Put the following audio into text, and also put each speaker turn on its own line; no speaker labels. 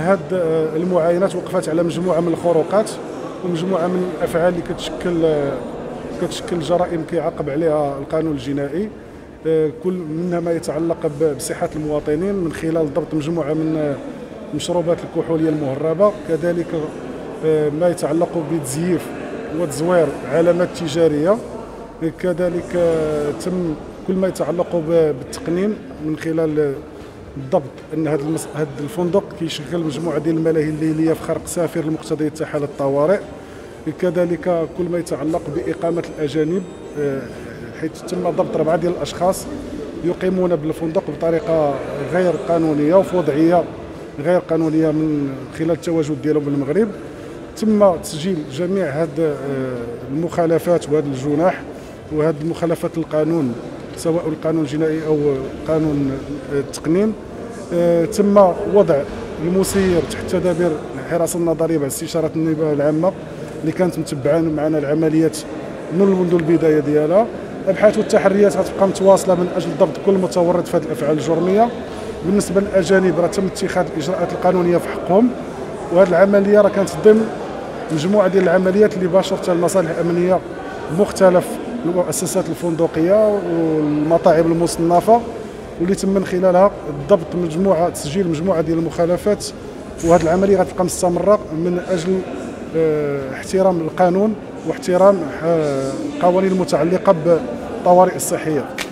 هاد المعاينات وقفت على مجموعه من الخروقات ومجموعه من الافعال اللي كتشكل جرائم كيعاقب عليها القانون الجنائي، كل منها ما يتعلق بصحه المواطنين من خلال ضبط مجموعه من المشروبات الكحوليه المهربه، كذلك ما يتعلق بتزييف وتزوير علامات تجاريه، كذلك تم كل ما يتعلق بالتقنين من خلال بالضبط ان هذا الفندق كيشغل مجموعه ديال الملاهي الليليه في خرق سافر لمقتضيات حاله الطوارئ، كذلك كل ما يتعلق باقامه الاجانب، حيث تم ضبط 4 ديال الاشخاص يقيمون بالفندق بطريقه غير قانونيه وفي وضعيه غير قانونيه من خلال التواجد ديالهم بالمغرب. تم تسجيل جميع هذه المخالفات وهذه الجناح وهذه المخالفات للقانون سواء القانون الجنائي او قانون التقنين. تم وضع المسير تحت تدابير الحراسه النظريه بعد استشاره النيابه العامه اللي كانت متبعه معنا العمليات منذ البدايه ديالها. الابحاث والتحريات غتبقى متواصله من اجل ضبط كل متورط في هذه الافعال الجرميه. بالنسبه للاجانب راه تم اتخاذ الاجراءات القانونيه في حقهم، وهذه العمليه راه كانت ضمن مجموعه ديال العمليات اللي باشرتها المصالح الامنيه مختلف المؤسسات الفندقيه والمطاعم المصنفه، واللي تم من خلالها ضبط تسجيل مجموعه ديال المخالفات، وهذه العمليه غتبقى مستمره من اجل احترام القانون واحترام القوانين المتعلقه بالطوارئ الصحيه.